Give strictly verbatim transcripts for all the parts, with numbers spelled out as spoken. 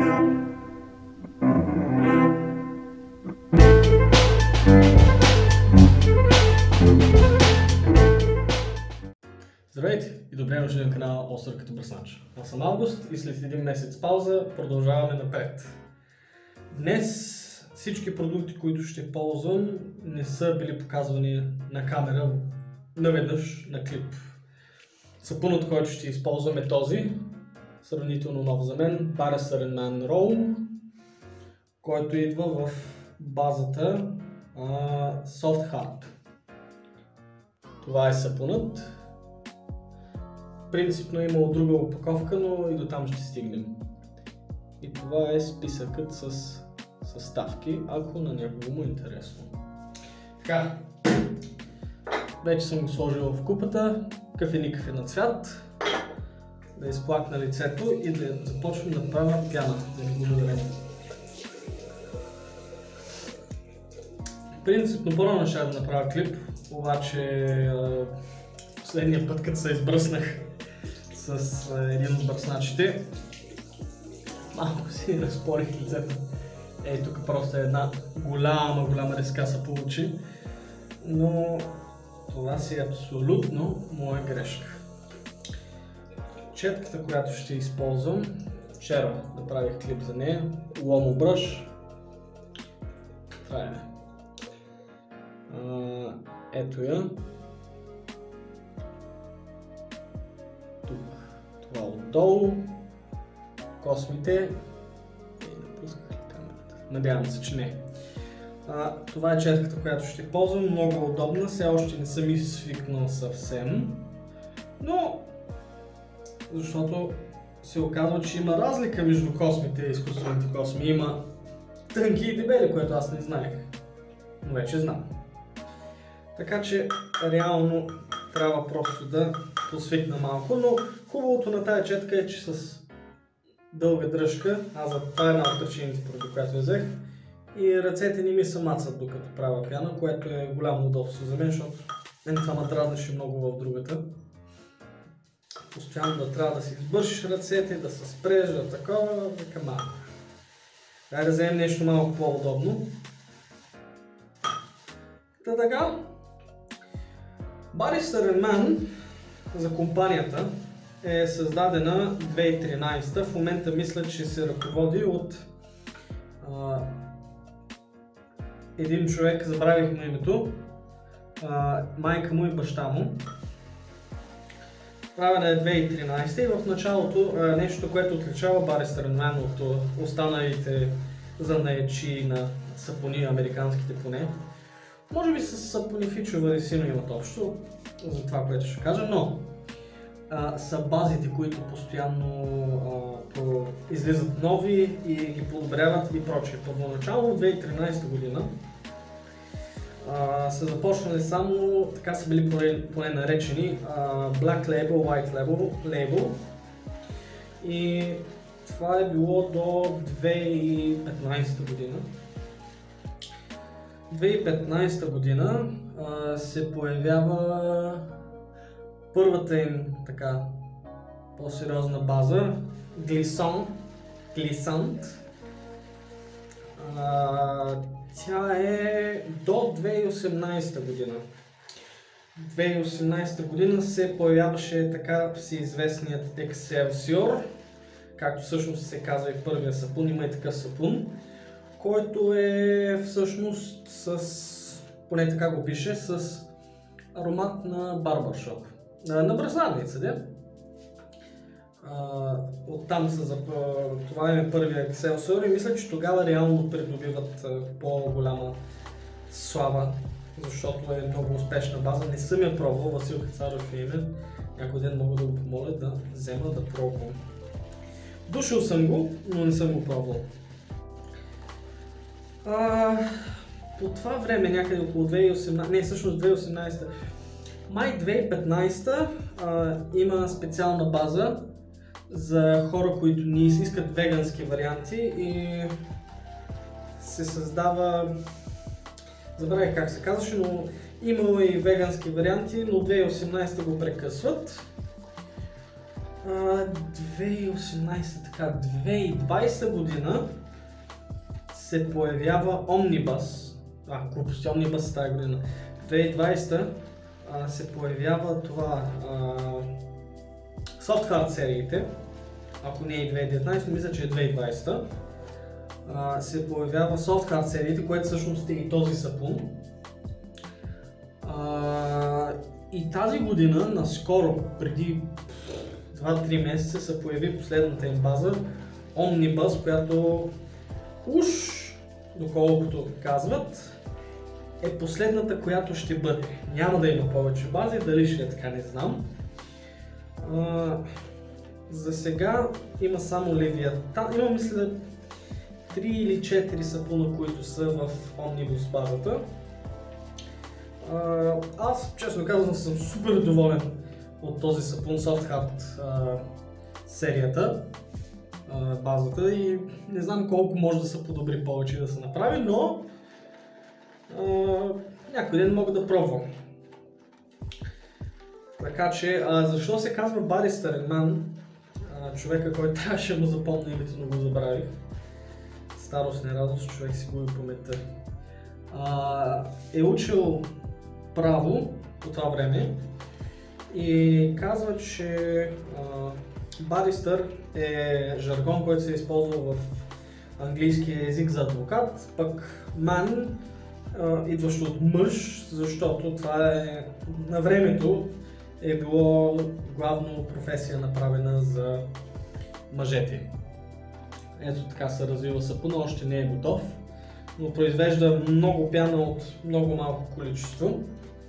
Здравейте и добре дошли на канала Остър като бръснач. Аз съм Август и след един месец пауза продължаваме напред. Днес всички продукти, които ще ползвам, не са били показвани на камера наведнъж на клип. Сапунът, който ще използвам е този, сравнително нов за мен, Barrister енд Mann Roll, който идва в базата uh, Soft Hard. Това е сапунът. Принципно е имало друга опаковка, но и до там ще стигнем. И това е списъкът с съставки, ако на някого му е интересно. Така, вече съм го сложил в купата, кафеникъв е на цвят, да изплакна лицето и да започвам да правя пяна, да ви благодаря. Принципно по-рано ще да направя клип, обаче последния път, като се избръснах с един от бръсначите, малко си разпорих лицето. Ей, тук просто е една голяма, голяма резка се получи, но това си е абсолютно моя грешка. Четката, която ще използвам, вчера направих клип за нея, Uomo Brush. Това е. А, ето я. Тук това отдолу, космите. Надявам се, че не. А, това е четката, която ще ползвам, много удобна, все още не съм и свикнал съвсем, но защото се оказва, че има разлика между космите и изкуствените косми. Има тънки и дебели, което аз не знаех, но вече знам. Така че реално трябва просто да посвикна малко, но хубавото на тази четка е, че с дълга дръжка, аз за това е една от причините, поради която я взех, и ръцете не ми се мацат докато правя пяна, което е голямо удобство за мен, защото мен това ме дразнеше много в другата. Постоянно да трябва да си избършиш ръцете, да се спреш, да такова, така малко. Дай да вземем нещо малко по-удобно. Та така, Barrister енд Mann за компанията е създадена две хиляди и тринадесета. В момента мисля, че се ръководи от а, един човек, забравих му името, а, майка му и баща му. Правена е две хиляди и тринадесета и в началото а, нещо, което отличава Barrister енд Mann от останалите занаятчии на сапуни, американските поне. Може би с сапуни фичове силно имат общо, за това, което ще кажа, но а, са базите, които постоянно а, по, излизат нови и ги подобряват и прочее. Първоначално в две хиляди и тринадесета година а, са започнали само, така са били поне, поне наречени, а, Black Label, White Label, Label. И това е било до две хиляди и петнадесета година. две хиляди и петнадесета година а, се появява първата им така по-сериозна база, Glissant. Glissant. А, тя е до две хиляди и осемнадесета година. две хиляди и осемнадесета година се появяваше така всеизвестният Excelsior, както всъщност се казва и първия сапун, има и такъв сапун, който е всъщност с, поне така го пише, с аромат на барбаршоп. На бръснарница, де. Оттам са за това е първия Excelsior и мисля, че тогава реално придобиват по-голяма слава, защото е много успешна база. Не съм я пробвал, Васил Кацаров е име. Някой ден мога да го помоля да взема да пробвам. Душил съм го, но не съм го пробвал. А, по това време, някъде около две хиляди и осемнадесета, не всъщност две хиляди и осемнадесета, май две хиляди и петнадесета а, има специална база за хора, които не искат вегански варианти и се създава, забравих как се казваше, но имало и вегански варианти, но две хиляди и осемнадесета го прекъсват. две хиляди и осемнадесета, така, две хиляди и двадесета година се появява Omnibus. А, глупости, Omnibus е тази година. две хиляди и двадесета а, се появява това а, Soft Hard сериите. Ако не е две хиляди и деветнадесета, мисля, че е две хиляди и двадесета. А, се появява Soft Hard сериите, което всъщност е и този сапун. А, и тази година, наскоро, преди два-три месеца, се появи последната им база Omnibus, която уж, доколкото казват, е последната, която ще бъде. Няма да има повече бази, дали ще е така, не знам. А, за сега има само Leviathan. Има, мисля, три или четири сапуна, които са в Omnibus базата. А, аз, честно казвам, съм супер доволен от този сапун Soft Hard а, серията, а, базата, и не знам колко може да се подобри повече да се направи, но а, някой ден мога да пробвам. Така че, а, защо се казва Бари Стареман, човека, който трябваше да му запомня името, но го забравих. Старост, не радост, човек си губи паметта. А, е учил право по това време и казва, че баристър е жаргон, който се използва в английския език за адвокат, пък ман, идващо от мъж, защото това е на времето е било главно професия направена за мъжете. Ето така се развива сапуна, още не е готов, но произвежда много пяна от много малко количество.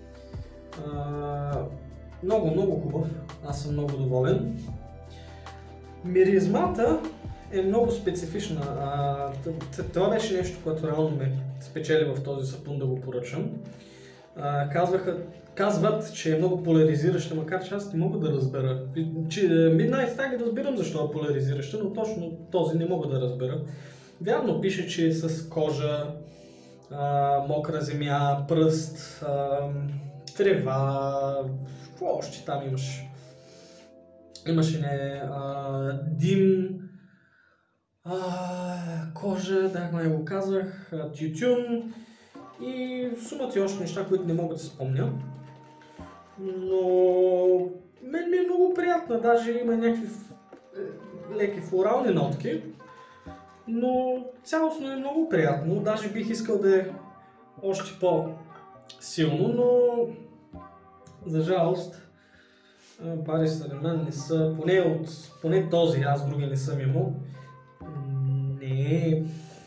А, много, много хубав, аз съм много доволен. Миризмата е много специфична. А, това беше нещо, което реално ме спечели в този сапун да го поръчам. А, казваха, казват, че е много поляризираща, макар че аз не мога да разбера. Че Midnight Star ги разбирам защо е поляризираща, но точно този не мога да разбера. Вярно пише, че е с кожа, а, мокра земя, пръст, а, трева, какво още там имаш? Имаше не, а, дим, а, кожа, да, май го казах, тютюн и сумата и още неща, които не мога да спомня. Но мен ми е много приятна, даже има някакви леки флорални нотки, но цялостно е много приятно, даже бих искал да е още по-силно, но за жалост Бари Стареман не са, поне, от, поне този, аз други не съм имал, не,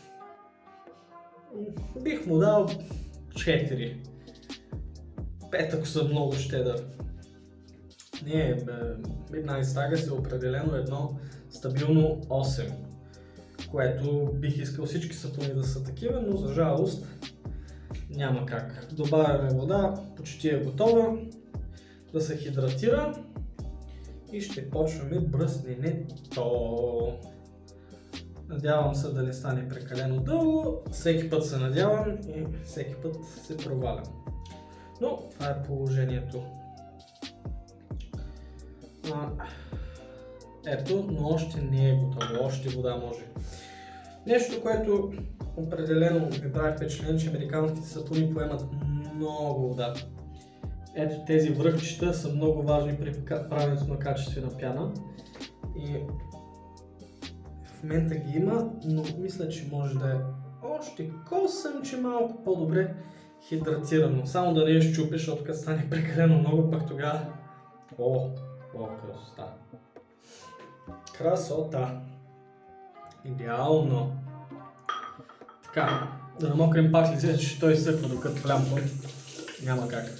бих му дал четири. пет, ако съм много щедър. Не, Midnight Star е определено едно стабилно осем, което бих искал всички сапуни да са такива, но за жалост няма как. Добавяме вода, почти е готова, да се хидратира и ще почваме бръсненето. Надявам се да не стане прекалено дълго, всеки път се надявам и всеки път се провалям. Но това е положението. А, ето, но още не е готово, още вода може. Нещо, което определено ми прави впечатление, че американските сапуни поемат много вода. Ето тези връхчета са много важни при правенето на качествена пяна. И в момента ги има, но мисля, че може да е още косъм, че малко по-добре хидратирано. Само да не я щупиш, защото като стане прекалено много, пък тогава... О, о, красота! Красота! Идеално! Така, да намокрим пак лицето, че той съпва докато лямпа. Няма как.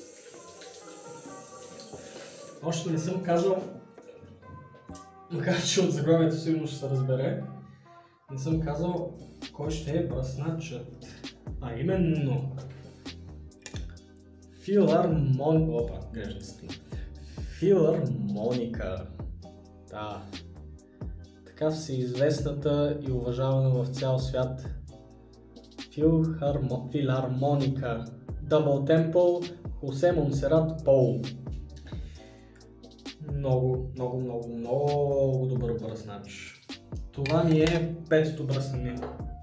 Още не съм казал, макар че от заглавието сигурно ще се разбере, не съм казал кой ще е бръсначът. А именно Филармон... Опа, грешна стена. Филармоника. Да. Така всеизвестната и уважавана в цял свят Филхармо... Филармоника. Дъбъл Темпъл, Хосе Монсерат Пол. Много, много, много, много добър бръснач. Това ми е петото бръснене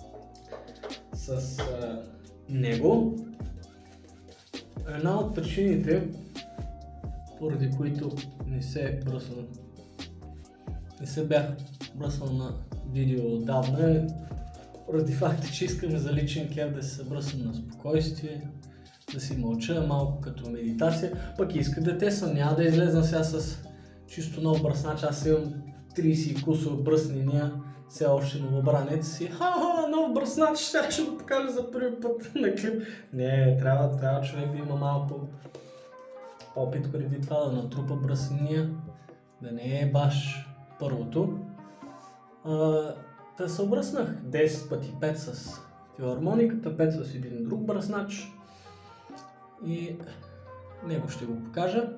с а, него. Една от причините, поради които не се бръсна, не се бях бръснал на видео отдавна, е поради факта, че искаме за личен кеф да се бръсна на спокойствие, да си мълча малко като медитация, пък иска да тесна, няма да излезна сега с чисто нов бръснач, аз имам трийсет кусова бръснения, все още новобранец и ха-ха, нов бръснач, сега ще го покажа за първи път на клип. Не, трябва, трябва човек да има малко опит преди това, да натрупа бръснения, да не е баш първото. Та се обръснах десет пъти, пет с филармониката, пет с един друг бръснач и него ще го покажа.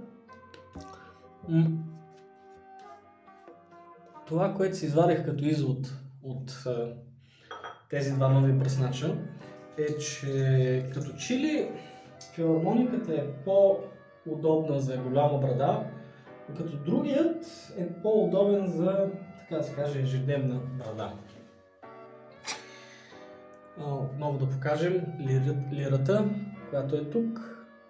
Това, което си извадих като извод от а, тези два нови бръснача, е, че като чили филармониката е по-удобна за голяма брада, като другият е по-удобен за, така да се каже, ежедневна брада. А, отново да покажем лирата, която е тук.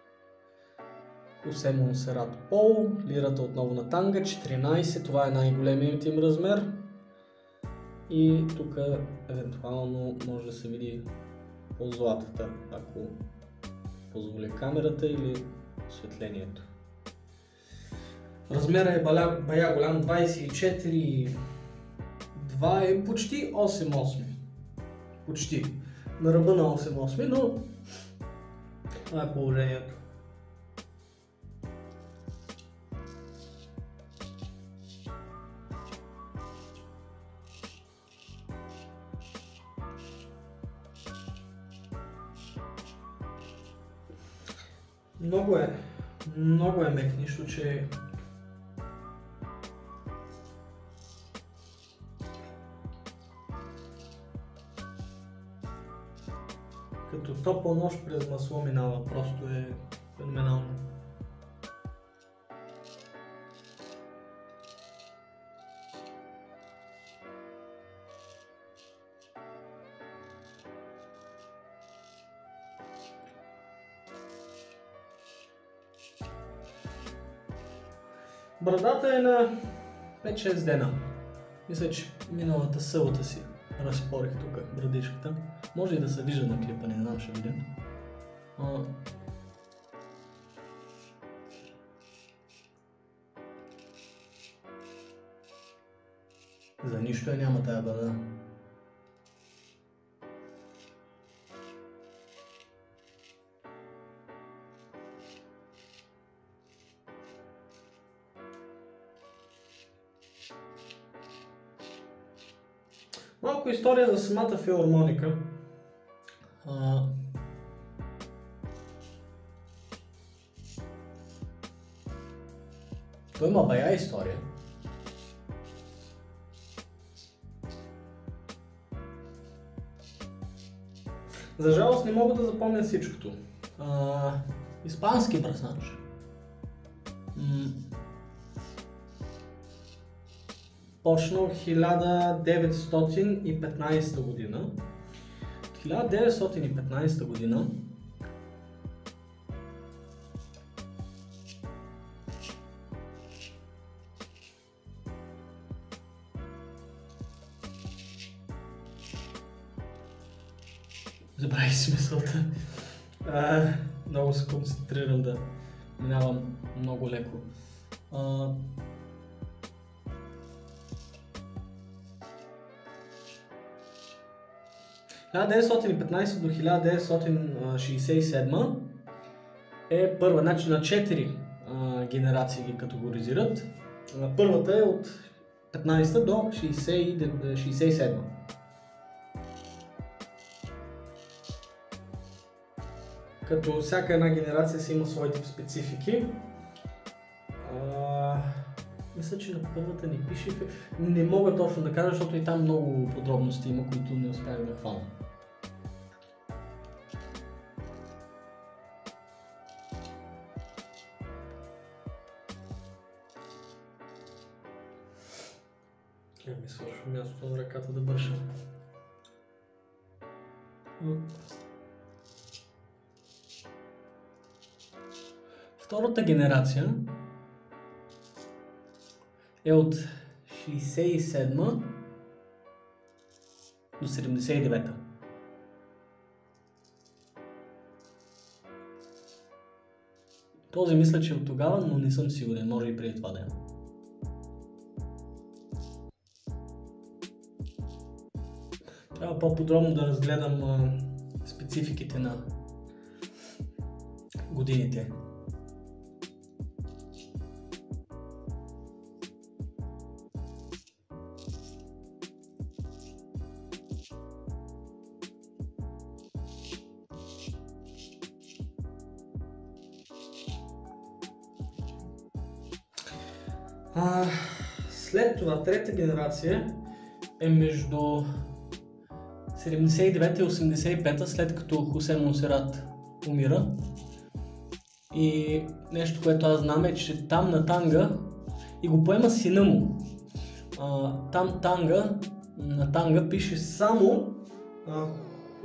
Хосе Монсерато Пол, лирата отново на танга, четиринайсет, това е най-големият им размер. И тук евентуално може да се види по-златата, ако позволи камерата или осветлението. Размера е бая, бая голям, двайсет и четири, това е почти осем осми. Почти. На ръба на осем осми, но това е положението. Много е, много е мек, нищо, че като топъл нож през масло минава, просто е феноменално. Брадата е на пет-шест дена. Мисля, че миналата събота си разпорих тук брадичката. Може и да се вижда на клипа, не знам, ще видим. А... За нищо я няма тая брада. Малко история за самата филармоника. А... Той има бая история. За жалост не мога да запомня всичкото. А... Испански бръснач. М... Почнал хиляда деветстотин и петнайсета година. хиляда деветстотин и петнайсета година забравих си мисълта. А, много се концентрирам да минавам много леко. А, хиляда деветстотин и петнайсета до хиляда деветстотин шейсет и седма е първа, значи на четири а, генерации ги категоризират. А, първата е от петнайсета до шейсет и седма. Като всяка една генерация си има своите специфики. А, мисля, че на първата ни пише, не мога точно да кажа, защото и там много подробности има, които не успях да хвана. мястото на ръката да бърша. Втората генерация е от шейсет и седма до седемдесет и девета. Този мисля, че е от тогава, но не съм сигурен, може и преди това да е. Трябва по-подробно да разгледам а, спецификите на годините. А, след това, трета генерация е между седемдесет и девета и осемдесет и пета, след като Хосе Монсерат умира. И нещо, което аз знам е, че там на Танга и го поема сина му. А, там Танга, на Танга пише само а, а,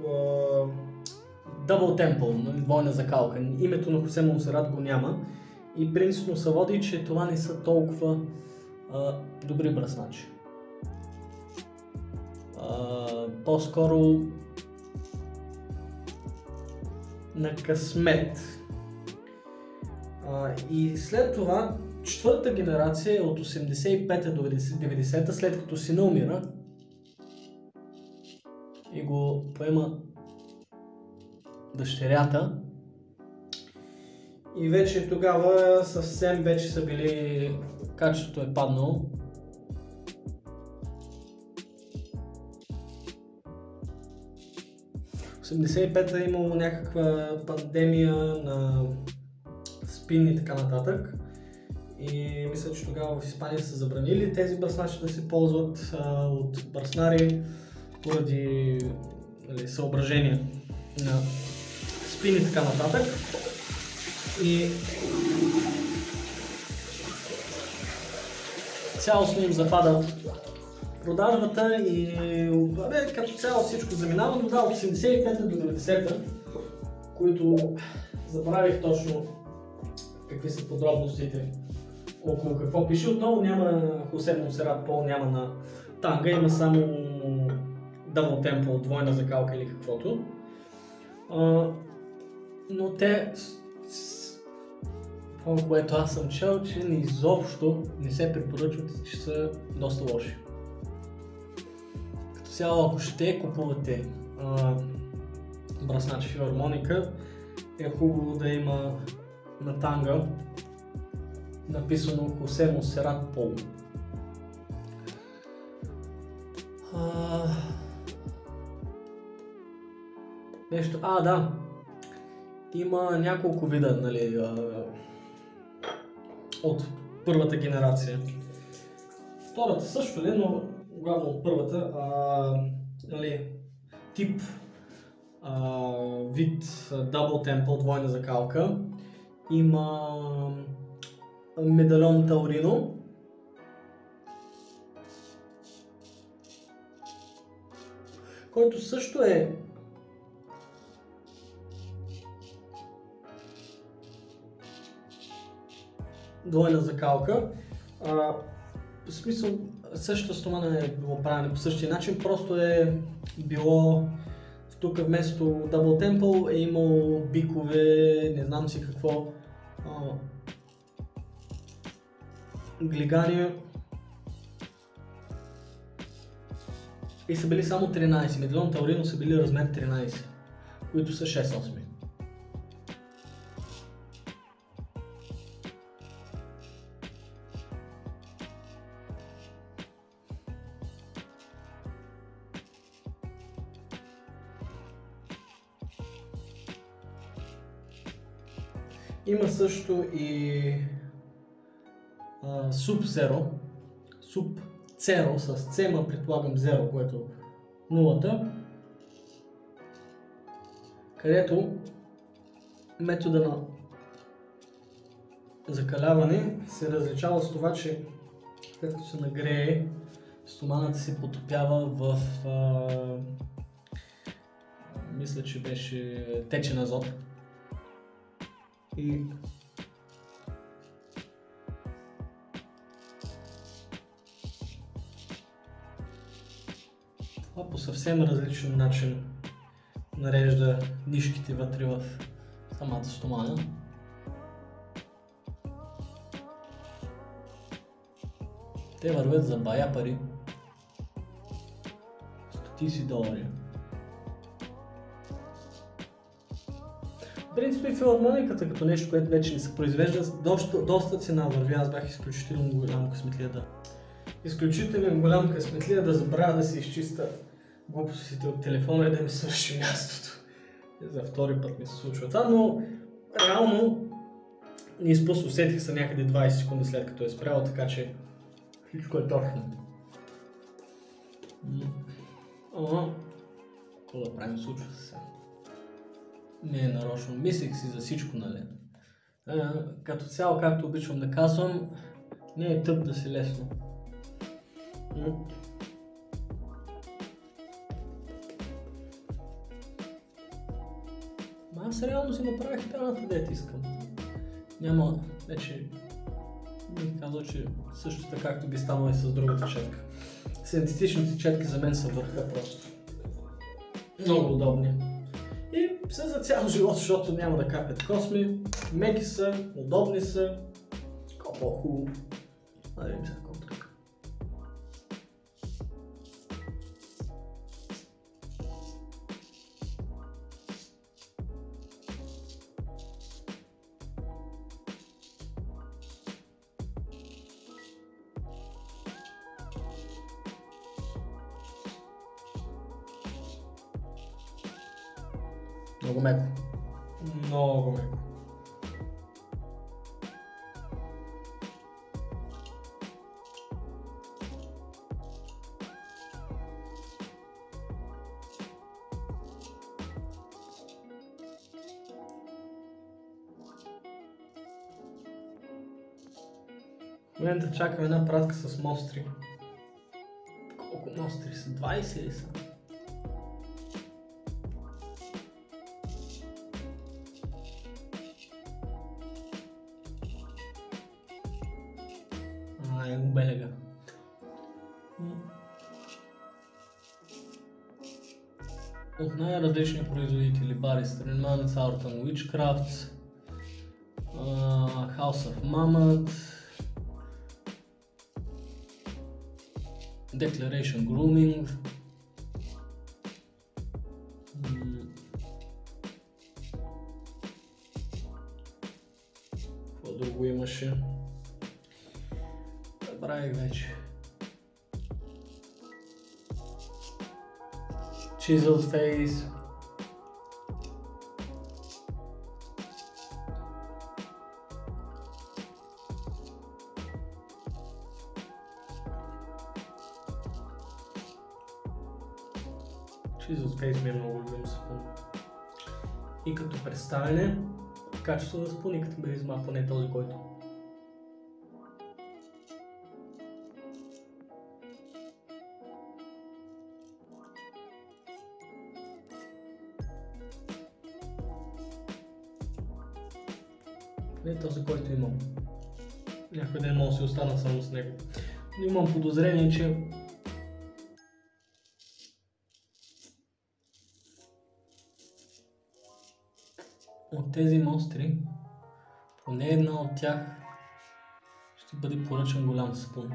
Double Temple, двойна закалка. Името на Хосе Монсерат го няма. И принципно се води, че това не са толкова а, добри бръсначи. А, по-скоро на късмет. А, и след това четвърта генерация е от осемдесет и пета до деветдесета, след като сина умира и го поема дъщерята. И вече тогава съвсем вече са били, качеството е паднало. осемдесет и пета е имало някаква пандемия на спин и така нататък. И мисля, че тогава в Испания са забранили тези бръсначи да се ползват а, от бръснари поради, нали, съображения на спин и така нататък. И цялостно им запада продажбата и бе, като цяло всичко заминава, но да, от осемдесет и пета до деветдесета, които забравих точно какви са подробностите около какво пише. Отново няма Хосе Монсерат Пол, няма на Танга, има само Double Temple, двойна закалка или каквото. А, но те, това, което аз съм чел, че изобщо не се препоръчват, че са доста лоши. Като цяло, ако ще купувате а, бръсначи филармоника, е хубаво да има на Танга написано Хосе Монсерат Пол. А... Нещо, а да, има няколко вида, нали, а... от първата генерация. Втората също ли, но главно от първата, а... нали, тип а... вид Double Temple, двойна закалка. Има медальон Таурино, който също е двойна закалка. А, в смисъл, същата стомана е било правено по същия начин, просто е било тук вместо Double Temple е имало бикове, не знам си какво, а, глигания и са били само тринайсет. Медальон Таурино са били размер тринайсет, които са шест осми. Има също и а, Sub-Zero, Sub-Zero с C, ма предполагам Zero, което нулата, където метода на закаляване се различава с това, че след като се нагрее стоманата се потопява в а, мисля, че беше течен азот. И това по съвсем различен начин нарежда нишките вътре в самата стомана. Те вървят за бая пари. Стотици долари. В принцип и филармониката като нещо, което вече не се произвежда, доста, доста цена върви. Аз бях изключително голям късметлия да... Изключително голям късметлия да забравя да се изчиста глупостите от телефона и да ми свърши мястото. За втори път ми се случва това, но реално не изпусна, усетих се някъде двайсет секунди след като е спряло, така че всичко е точно. Ама, какво да правим, случва се. Не е нарочно, мислих си за всичко, нали? А, като цяло, както обичам да казвам, не е тъп да си лесно. Аз реално си направих пената, дето искам. Няма, вече бих казал, че също така както би станало и с другата четка. Синтетичните четки за мен са върха просто. Много удобни. И са за цял живот, защото няма да капят косми. Меки са, удобни са. Какво по-хубаво. Да видим сега колко така. Много меко. Много меко. В момента чакам една пратка с мостри. Колко мостри са? двайсет ли са? А, е го белега. От най-различни производители: Barista, Mansarton, Witchcraft, uh, House of Mammoth, Declaration Grooming, какво друго имаше? Забравих вече. Chiseled Face. Chiseled Face ми е много любим сапун. И като представяне, качество на сапун и като белизма, поне този, който. Не този, който имам. Някой ден мога да си остана само с него. Но имам подозрение, че от тези монстри, поне една от тях ще бъде поръчан голям сапун.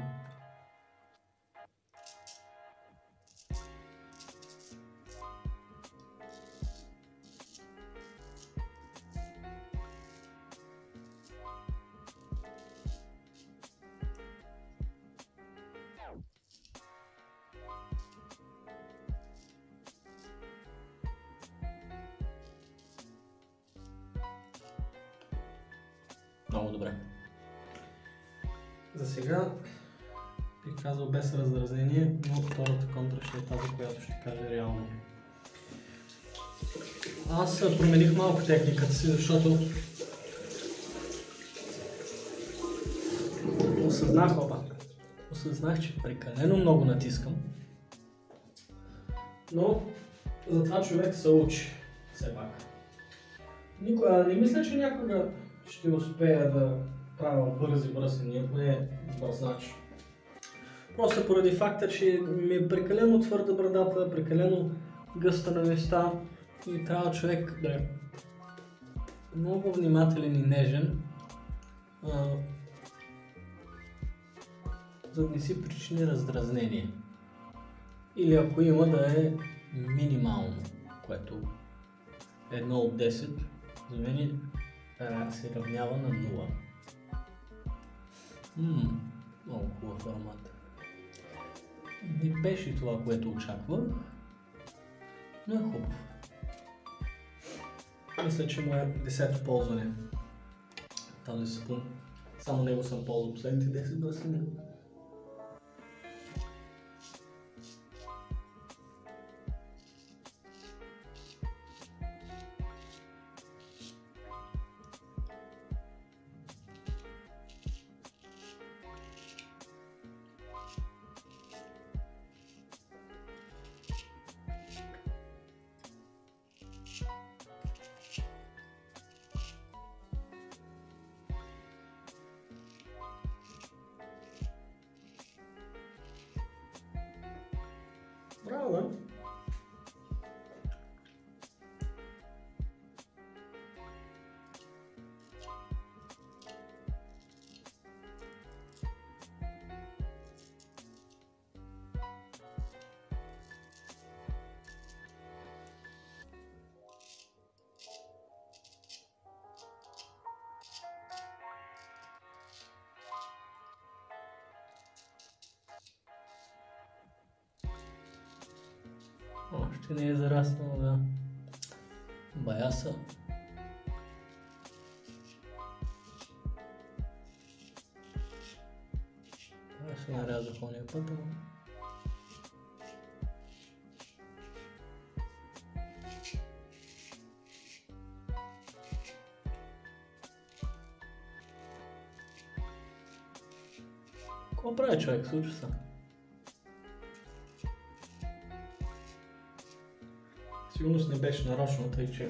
Много добре. За сега бих казал без раздразнение, но втората контра ще е тази, която ще каже реално. Аз промених малко техниката си, защото осъзнах, опа, осъзнах, че прекалено много натискам. Но затова човек се учи все пак. Никога не мисля, че някога ще успея да правя бързи бръсания, поне бързач. Просто поради факта, че ми е прекалено твърда брадата, прекалено гъста на места и трябва човек да е много внимателен и нежен, а, за да не си причини раздразнение. Или ако има, да е минимално, което едно от десет за мен а, се равнява на нула. Ммм, много хубав аромат. Не беше това, което очаквах, но е хубав. Мисля, че му е десето ползване тази сапун. Само него съм ползвал последните десет бръсни. Браво, да? Още не е зараснало, да. Баяса. Аз ще нарязах ония път, ама. Какво прави човек? Случва се. Сигурност не беше нарочно, тъй че...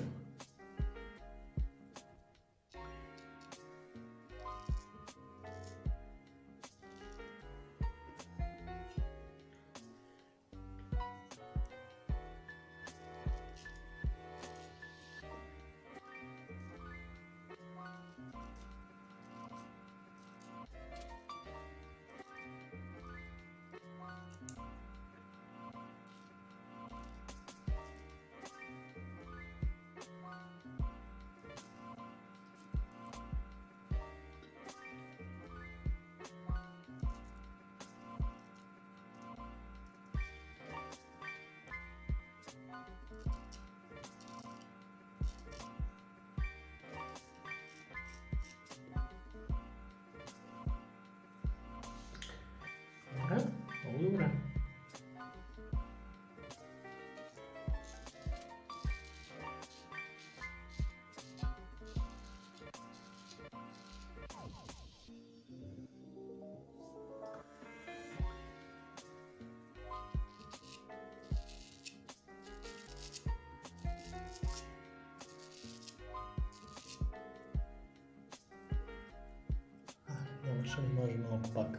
Добре, много добре. Няма, ще може малко пак.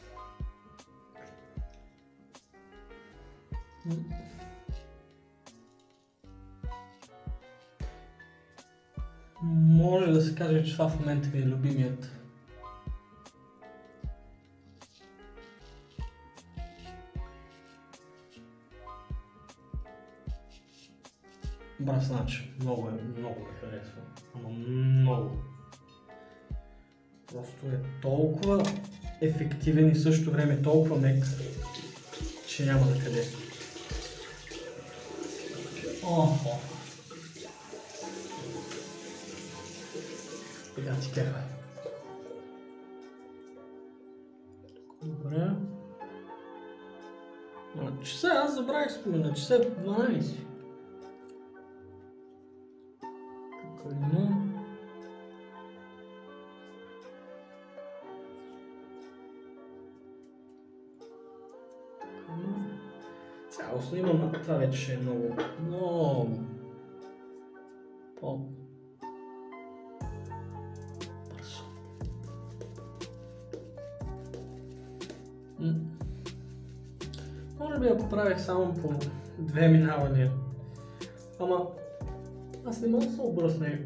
Може да се каже, че това в момента ми е любимият бръснач. Много е, много ми харесва. Ама много. Просто е толкова ефективен и в същото време толкова мек, че няма да къде. Охо. Сега ти кефа. Добре. А, часа, аз забравих спомена, часа е дванайсет. Тук има. го снимам, това вече ще е много, много по... бързо. Може би ако правих само по две минавания. Ама аз не мога да се обръсне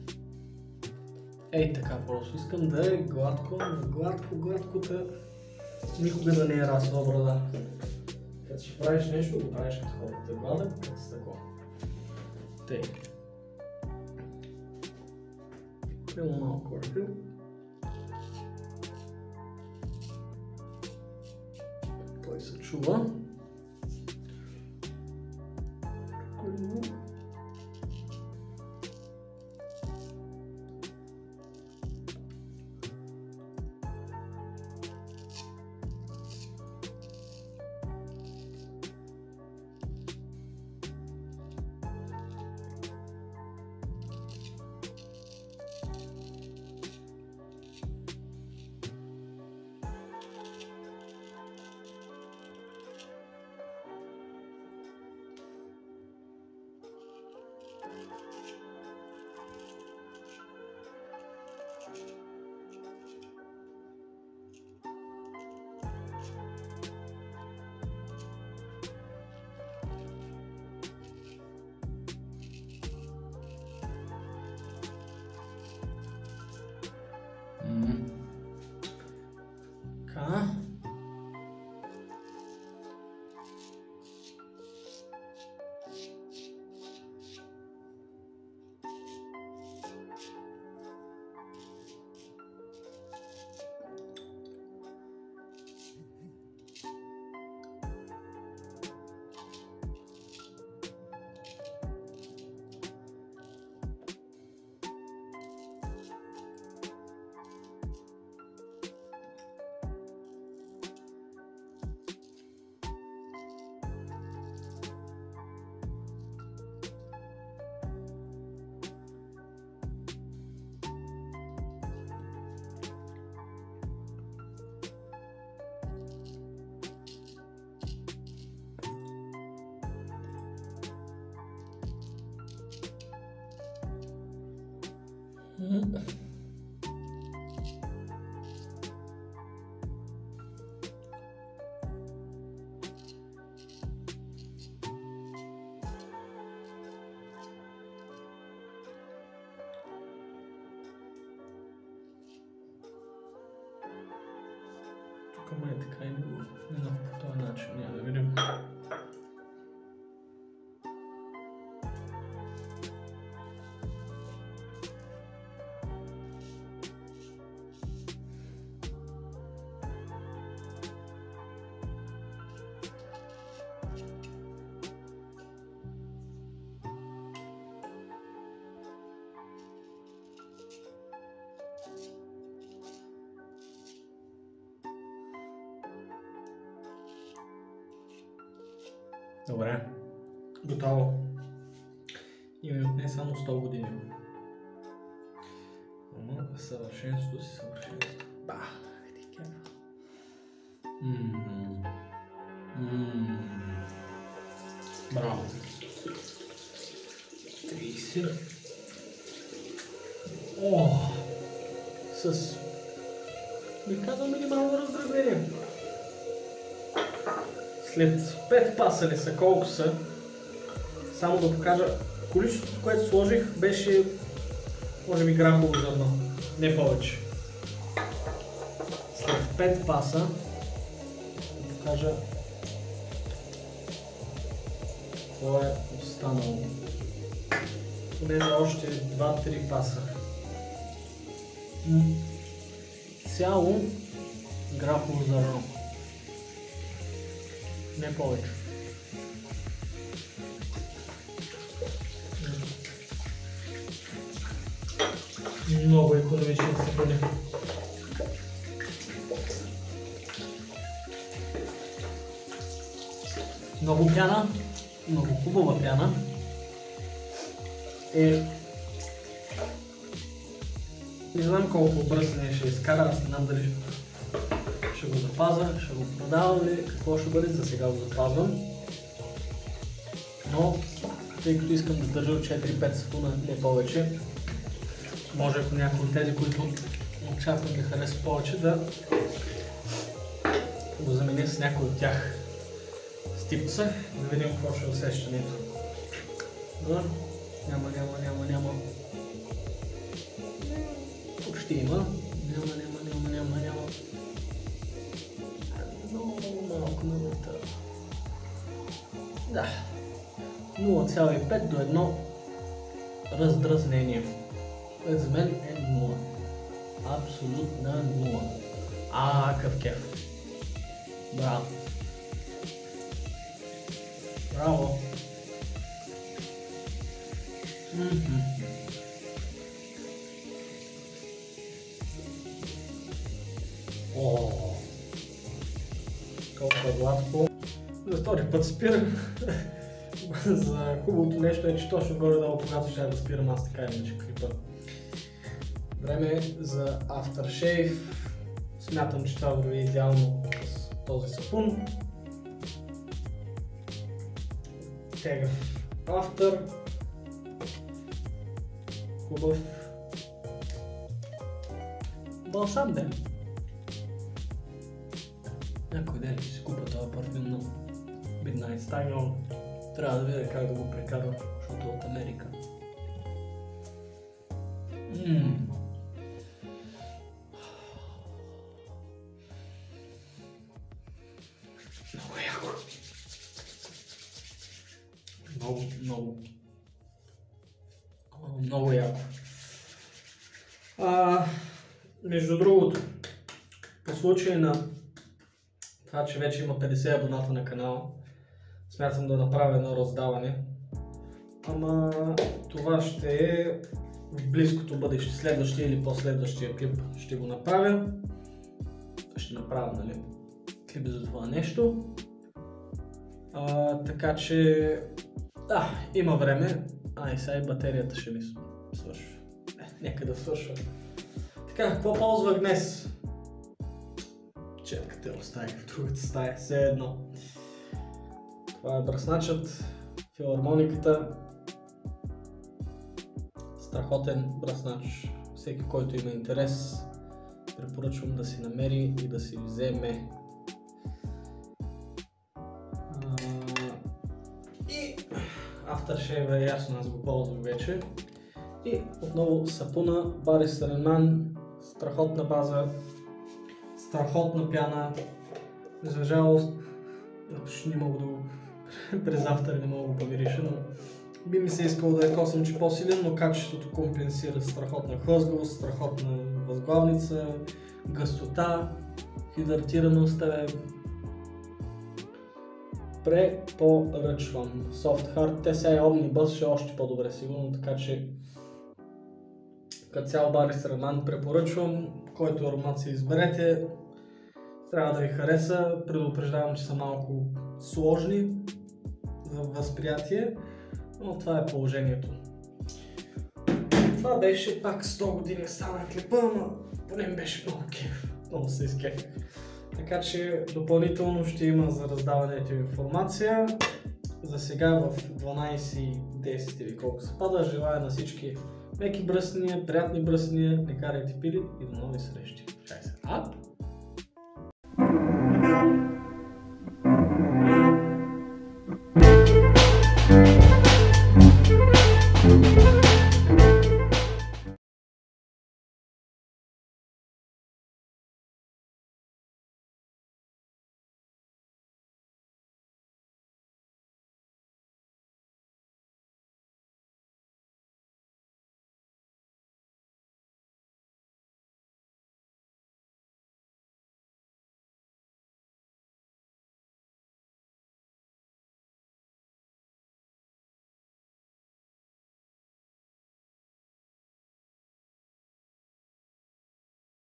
ей така просто. Искам да е гладко, гладко, гладкота никога да не е расла брада. Като ще правиш нещо, го правиш като хората гладък, като с такова. Тъй. Пилно малко върхил. Той се чува. Така. Тук май така и не по този начин, няма да видим. Добре, готово. Има не само сто години. Ама съвършенството си съвършенство. Бах, ти кефа. Ммм. Ммм. Браво. трийсет. О! С... ми казвам минимално раздразнение. След пет паса ли са, колко са, само да покажа, количеството, което сложих, беше може би грахово зърно, не повече. След пет паса, да покажа какво е останало. Поне за още два-три паса. Цяло грахово зърно. Не повече. Много икономични се бъде. Много пяна, много хубава пяна. Е... не знам колко бръсне ще изкара, аз не знам дали ще го запазя, ще го продавам ли, какво ще бъде, за сега го запазвам. Но, тъй като искам да държа четири-пет сапуна, не повече, може ако някой от тези, които очаквам да хареса повече, да го заменя с някой от тях стипца, да видим какво ще е усещането. Но, няма, няма, няма, няма. Почти има. Няма, няма, няма, няма, няма. Много малко на върта. Да. нула цяло и пет до едно раздразнение. Това за мен е нула. Абсолютна нула. А, какъв кеф. Браво. Браво. Mm-hmm. О, толкова гладко. За втори път спирам. За хубавото нещо е, че точно горе-долу, когато ще да спирам, аз така иначе клипа. Време е за aftershave. Смятам, че това върви идеално с този сапун. Тегъв after. Хубав балсам ден. Някой ден ще си купа това парфюм на Midnight Style, но трябва да видя как да го прекарвам, защото от Америка. Ммм. Много яко. Много, много. Много яко. А, между другото, по случай на това, че вече има петдесет абоната на канала, смятам да направя едно раздаване. Ама това ще е в близкото бъдеще, следващия или последващия клип ще го направя. Ще направя, нали, клип за това нещо. А, така че, да, има време. Ай, сега и батерията ще ми свършва. Не, нека да свършва. Така, какво ползвах днес? Четката я оставих в другата стая, все едно. Това е бръсначът, филармониката. Страхотен бръснач. Всеки, който има интерес, препоръчвам да си намери и да си вземе. И aftershave е ясно, аз го ползвам вече. И отново сапуна Бари Саренан, страхотна база, страхотна пяна. За жалост, ще не мога да го през автър не мога да го помириша, но би ми се искало да е косъмче по-силен, но качеството компенсира страхотна хлъзгавост, страхотна възглавница, гъстота, хидратираност е. Препоръчвам Soft Heart. Те сега е Omnibus, ще е още по-добре сигурно, така че като цял Бари Саренан препоръчвам, който аромат си изберете, трябва да ви хареса. Предупреждавам, че са малко сложни за възприятие, но това е положението. Това беше пак сто години стана клипа, но поне ми беше много кеф, много се изкефих. Така че допълнително ще има за раздаването информация. За сега в дванайсет и десет или колко се пада, желая на всички меки бръсния, приятни бръсния, не карайте пили и до нови срещи. Чай се!